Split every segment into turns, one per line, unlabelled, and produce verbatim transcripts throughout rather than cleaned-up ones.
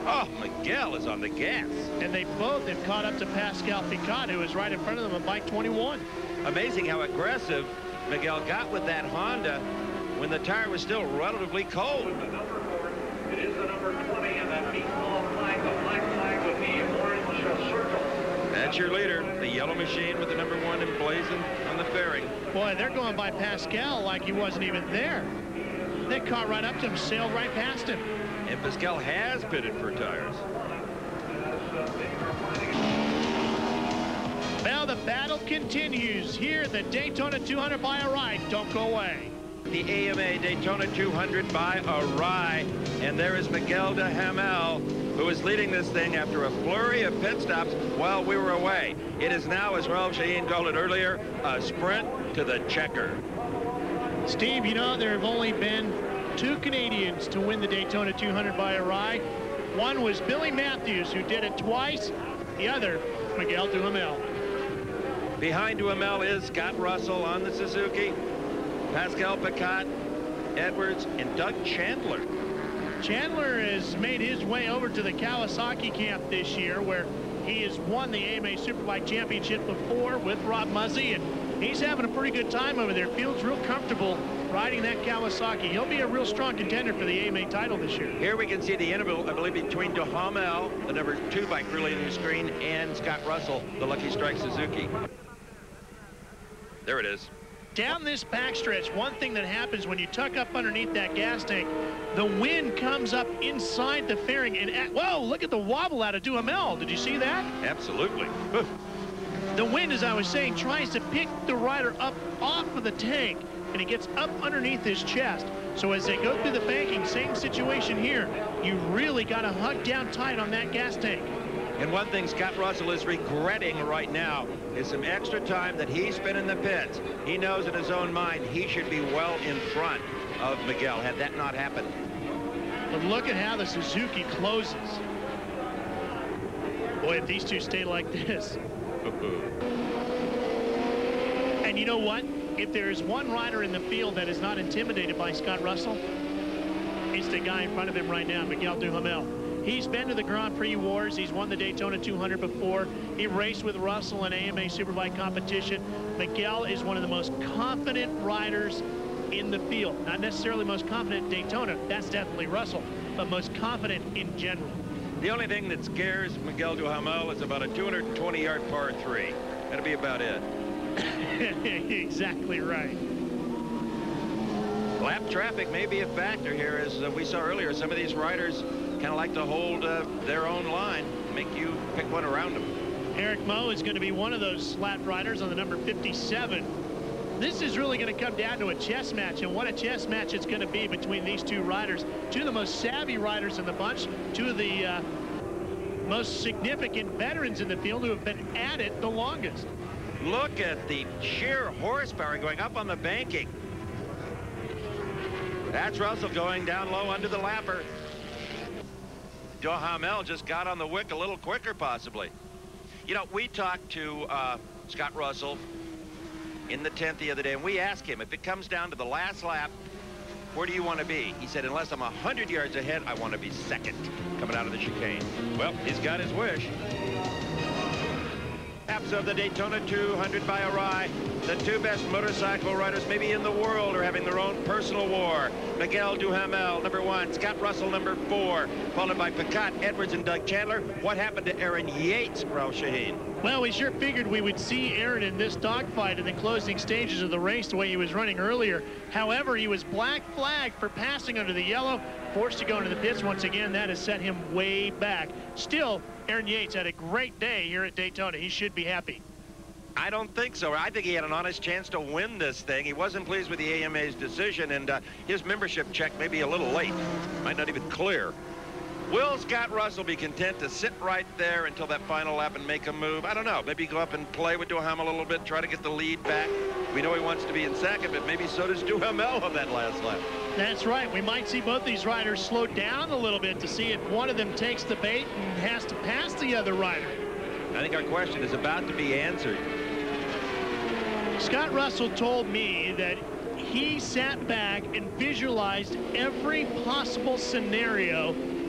Oh, Miguel is on the gas.
And they both have caught up to Pascal Picot, who is right in front of them on bike twenty-one.
Amazing how aggressive Miguel got with that Honda when the tire was still relatively cold.
It is the number twenty, and that means all flag, the black flag with the orange circle.
That's your leader, the yellow machine with the number one emblazoned on the fairing.
Boy, they're going by Pascal like he wasn't even there. They caught right up to him, sailed right past him.
And Pascal has pitted for tires.
Well, the battle continues here at the Daytona two hundred by a ride. Don't go away.
The A M A Daytona two hundred by a ride. And there is Miguel de Hamel, who is leading this thing after a flurry of pit stops while we were away. It is now, as Ralph Sheheen called it earlier, a sprint to the checker.
Steve, you know, there have only been two Canadians to win the Daytona two hundred by a ride. One was Billy Matthews, who did it twice. The other, Miguel Duhamel.
Behind Duhamel is Scott Russell on the Suzuki, Pascal Picot, Edwards, and Doug Chandler.
Chandler has made his way over to the Kawasaki camp this year, where he has won the A M A Superbike Championship before with Rob Muzzy, and he's having a pretty good time over there. Feels real comfortable riding that Kawasaki. He'll be a real strong contender for the A M A title this year.
Here we can see the interval, I believe, between Duhamel, the number two bike really on your screen, and Scott Russell, the Lucky Strike Suzuki. There it is.
Down this backstretch, one thing that happens when you tuck up underneath that gas tank, the wind comes up inside the fairing, and at, whoa, look at the wobble out of Duhamel. Did you see that?
Absolutely.
The wind, as I was saying, tries to pick the rider up off of the tank, and he gets up underneath his chest. So as they go through the banking, same situation here. You really got to hug down tight on that gas tank.
And one thing Scott Russell is regretting right now is some extra time that he spent in the pits. He knows in his own mind he should be well in front of Miguel had that not happened.
But look at how the Suzuki closes. Boy, if these two stay like this. And you know what? If there is one rider in the field that is not intimidated by Scott Russell, it's the guy in front of him right now, Miguel Duhamel. He's been to the Grand Prix Wars. He's won the Daytona two hundred before. He raced with Russell in A M A Superbike competition. Miguel is one of the most confident riders in the field. Not necessarily most confident in Daytona. That's definitely Russell, but most confident in general.
The only thing that scares Miguel Duhamel is about a two hundred twenty yard par three. That'll be about it.
Exactly right.
Lap traffic may be a factor here, as uh, we saw earlier. Some of these riders kind of like to hold uh, their own line, make you pick one around them.
Eric Moe is going to be one of those lap riders on the number fifty-seven. This is really going to come down to a chess match, and what a chess match it's going to be between these two riders. Two of the most savvy riders in the bunch, two of the uh, most significant veterans in the field who have been at it the longest.
Look at the sheer horsepower going up on the banking. That's Russell going down low under the lapper. Duhamel just got on the wick a little quicker, possibly. You know, we talked to uh, Scott Russell in the tenth the other day, and we asked him, if it comes down to the last lap, where do you want to be? He said, unless I'm one hundred yards ahead, I want to be second coming out of the chicane. Well, he's got his wish. Laps of the Daytona two hundred by a ride. The two best motorcycle riders maybe in the world are having their own personal war. Miguel Duhamel, number one. Scott Russell, number four. Followed by Picot, Edwards, and Doug Chandler. What happened to Aaron Yates, Ralph Sheheen?
Well, we sure figured we would see Aaron in this dogfight in the closing stages of the race the way he was running earlier. However, he was black flagged for passing under the yellow, forced to go into the pits once again. That has set him way back. Still, Aaron Yates had a great day here at Daytona. He should be happy.
I don't think so. I think he had an honest chance to win this thing. He wasn't pleased with the A M A's decision, and uh, his membership check may be a little late. Might not even clear. Will Scott Russell be content to sit right there until that final lap and make a move? I don't know. Maybe go up and play with Duhamel a little bit, try to get the lead back. We know he wants to be in second, but maybe so does Duhamel on that last lap.
That's right. We might see both these riders slow down a little bit to see if one of them takes the bait and has to pass the other rider.
I think our question is about to be answered.
Scott Russell told me that he sat back and visualized every possible scenario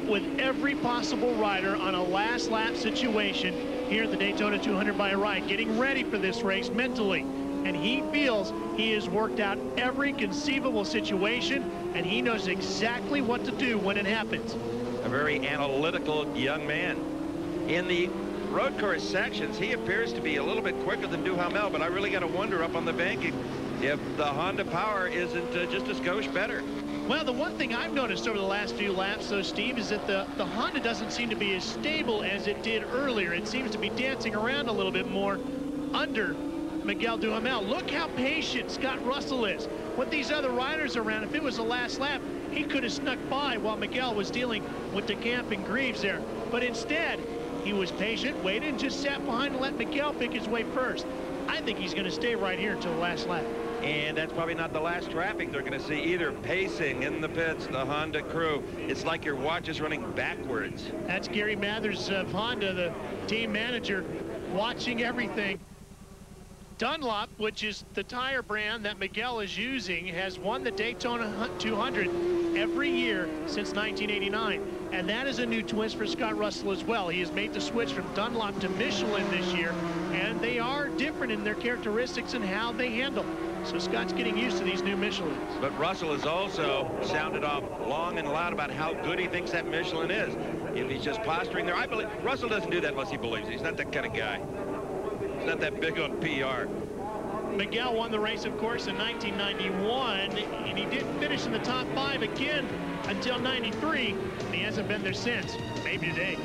with every possible rider on a last lap situation here at the Daytona two hundred by Arai, getting ready for this race mentally. And he feels he has worked out every conceivable situation, and he knows exactly what to do when it happens.
A very analytical young man. In the road course sections, he appears to be a little bit quicker than Duhamel, but I really got to wonder up on the banking if the Honda power isn't uh, just a skosh better.
Well, the one thing I've noticed over the last few laps, though, Steve, is that the, the Honda doesn't seem to be as stable as it did earlier. It seems to be dancing around a little bit more under Miguel Duhamel. Look how patient Scott Russell is. With these other riders around, if it was the last lap, he could have snuck by while Miguel was dealing with DeCamp and Greaves there. But instead, he was patient, waited, and just sat behind and let Miguel pick his way first. I think he's going to stay right here until the last lap.
And that's probably not the last traffic they're going to see either. Pacing in the pits, the Honda crew. It's like your watch is running backwards.
That's Gary Mathers of Honda, the team manager, watching everything. Dunlop, which is the tire brand that Miguel is using, has won the Daytona two hundred every year since nineteen eighty-nine. And that is a new twist for Scott Russell as well. He has made the switch from Dunlop to Michelin this year, and they are different in their characteristics and how they handle. So Scott's getting used to these new Michelins.
But Russell has also sounded off long and loud about how good he thinks that Michelin is. If he's just posturing there, I believe Russell doesn't do that unless he believes. He's not that kind of guy. He's not that big on P R.
Miguel won the race, of course, in nineteen ninety-one, and he didn't finish in the top five again until ninety-three, and he hasn't been there since. Maybe today.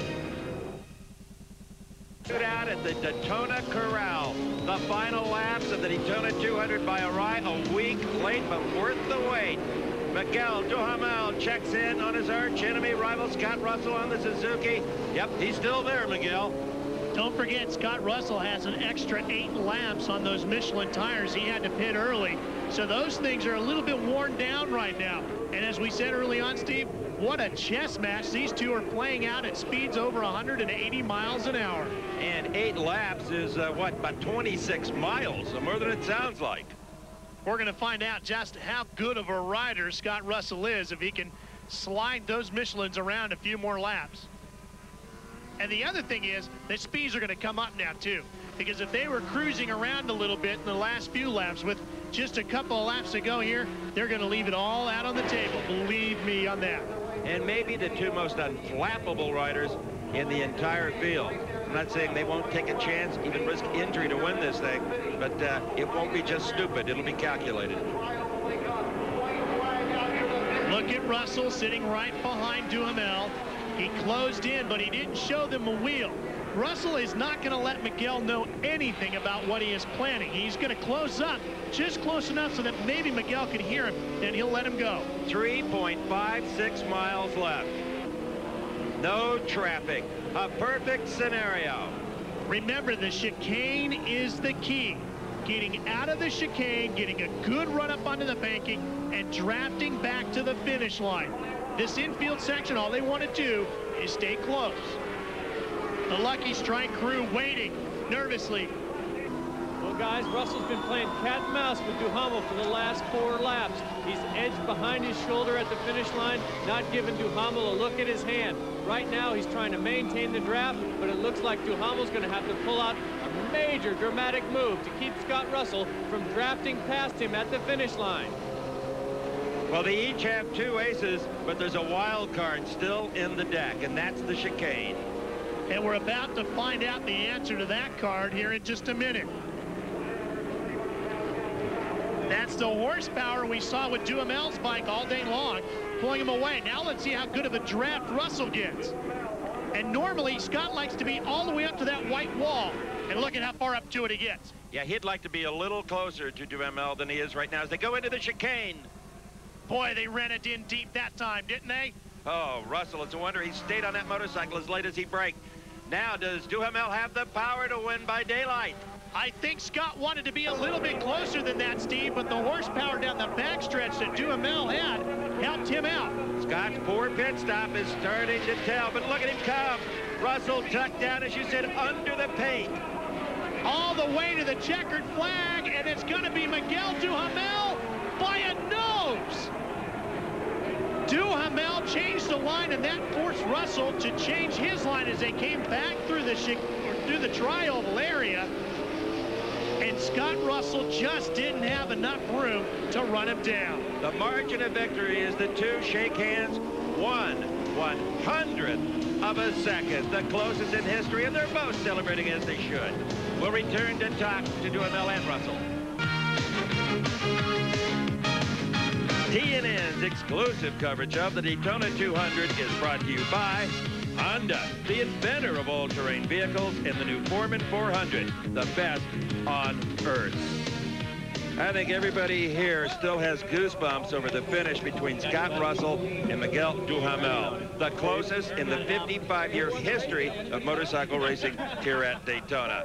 Out at the Daytona Corral, the final laps of the Daytona two hundred by Arai, a week late but worth the wait. Miguel Duhamel checks in on his arch enemy rival Scott Russell on the Suzuki. Yep, he's still there, Miguel.
Don't forget, Scott Russell has an extra eight laps on those Michelin tires. He had to pit early, so those things are a little bit worn down right now. And as we said early on, Steve, what a chess match. These two are playing out at speeds over one hundred eighty miles an hour.
And eight laps is, uh, what, about twenty-six miles, so more than it sounds like.
We're going to find out just how good of a rider Scott Russell is if he can slide those Michelins around a few more laps. And the other thing is that speeds are going to come up now, too, because if they were cruising around a little bit in the last few laps with just a couple of laps to go here, they're going to leave it all out on the table. Believe me on that.
And maybe the two most unflappable riders in the entire field. I'm not saying they won't take a chance, even risk injury to win this thing, but uh, it won't be just stupid. It'll be calculated.
Look at Russell sitting right behind Duhamel. He closed in, but he didn't show them a wheel. Russell is not going to let Miguel know anything about what he is planning. He's going to close up just close enough so that maybe Miguel can hear him, then he'll let him go.
three point five six miles left. No traffic. A perfect scenario.
Remember, the chicane is the key. Getting out of the chicane, getting a good run up onto the banking, and drafting back to the finish line. This infield section, all they want to do is stay close. The Lucky Strike crew waiting nervously.
Well, guys, Russell's been playing cat and mouse with Duhamel for the last four laps. He's edged behind his shoulder at the finish line, not giving Duhamel a look at his hand. Right now, he's trying to maintain the draft, but it looks like Duhamel's going to have to pull out a major dramatic move to keep Scott Russell from drafting past him at the finish line.
Well, they each have two aces, but there's a wild card still in the deck, and that's the chicane.
And we're about to find out the answer to that card here in just a minute. That's the horsepower we saw with Duhamel's bike all day long, pulling him away. Now let's see how good of a draft Russell gets. And normally, Scott likes to be all the way up to that white wall. And look at how far up to it he gets.
Yeah, he'd like to be a little closer to Duhamel than he is right now as they go into the chicane.
Boy, they ran it in deep that time, didn't they?
Oh, Russell, it's a wonder he stayed on that motorcycle as late as he braked. Now, does Duhamel have the power to win by daylight?
I think Scott wanted to be a little bit closer than that, Steve, but the horsepower down the backstretch that Duhamel had helped him out.
Scott's poor pit stop is starting to tell, but look at him come. Russell tucked down, as you said, under the paint.
All the way to the checkered flag, and it's going to be Miguel Duhamel by a nose. Duhamel changed the line, and that forced Russell to change his line as they came back through the or through the tri-oval area. And Scott Russell just didn't have enough room to run him down.
The margin of victory is the two shake hands, one one hundredth of a second, the closest in history, and they're both celebrating as they should. We'll return to talk to Duhamel and Russell. T N N's exclusive coverage of the Daytona two hundred is brought to you by Honda, the inventor of all-terrain vehicles, in the new Foreman four hundred, the best on earth. I think everybody here still has goosebumps over the finish between Scott Russell and Miguel Duhamel, the closest in the fifty-five year history of motorcycle racing here at Daytona.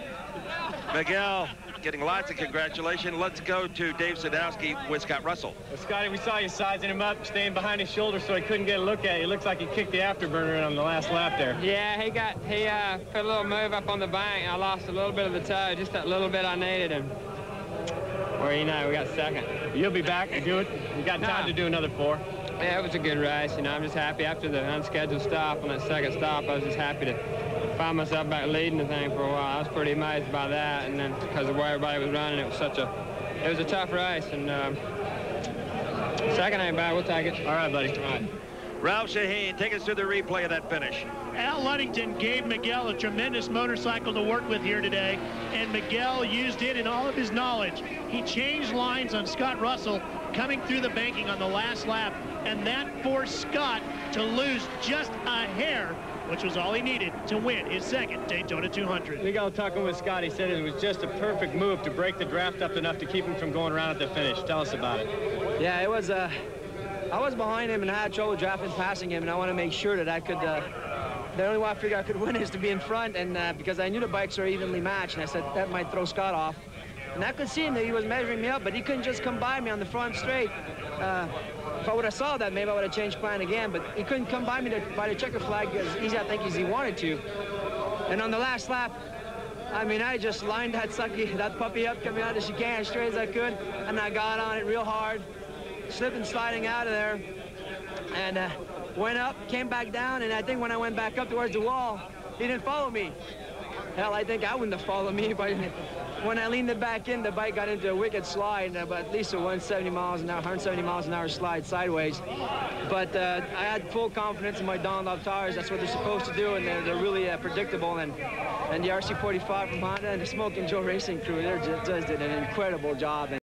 Miguel, getting lots of congratulations. Let's go to Dave Sadowski with Scott Russell.
Well, Scotty, we saw you sizing him up, staying behind his shoulder so he couldn't get a look at you. It looks like he kicked the afterburner in on the last lap there.
Yeah, he got, he uh, put a little move up on the bank. I lost a little bit of the toe, just that little bit I needed, and where you know, we got second.
You'll be back and do it. You got time
No.
to do another four.
Yeah, it was a good race. You know, I'm just happy after the unscheduled stop on that second stop. I was just happy to find myself back leading the thing for a while. I was pretty amazed by that, and then because of where everybody was running, it was such a, it was a tough race. And um, second ain't bad. We'll take it.
All right, buddy.
All right.
Ralph Shaheen, take us through the replay of that finish.
Al Ludington gave Miguel a tremendous motorcycle to work with here today, and Miguel used it in all of his knowledge. He changed lines on Scott Russell coming through the banking on the last lap, and that forced Scott to lose just a hair, which was all he needed to win his second Daytona two hundred.
Miguel, talking with Scott, he said it was just a perfect move to break the draft up enough to keep him from going around at the finish. Tell us about it.
Yeah, it was, uh, I was behind him and I had trouble drafting passing him, and I want to make sure that I could, uh, the only way I figured I could win is to be in front, and uh, because I knew the bikes are evenly matched, and I said that might throw Scott off. And I could see him that he was measuring me up, but he couldn't just come by me on the front straight. Uh, if I would have saw that, maybe I would have changed plan again, but he couldn't come by me to, by the checker flag as easy, I think, as he wanted to. And on the last lap, I mean, I just lined that sucky, that puppy up coming out of the chicane as straight as I could, and I got on it real hard, slipping, sliding out of there, and uh, went up, came back down, and I think when I went back up towards the wall, he didn't follow me. Hell, I think I wouldn't have followed me, but when I leaned it back in, the bike got into a wicked slide, uh, but at least a one hundred seventy miles an hour, one hundred seventy miles an hour slide sideways. But uh, I had full confidence in my Dunlop tires. That's what they're supposed to do, and they're, they're really uh, predictable. And and the R C forty-five from Honda and the Smoking Joe Racing crew, they just did an incredible job.